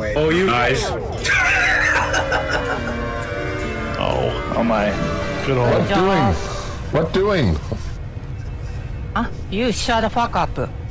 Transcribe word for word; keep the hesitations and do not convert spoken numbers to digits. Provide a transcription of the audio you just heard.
way. Oh, you guys. Oh, oh my. Good old. What doing? What doing? Huh? You shut the fuck up.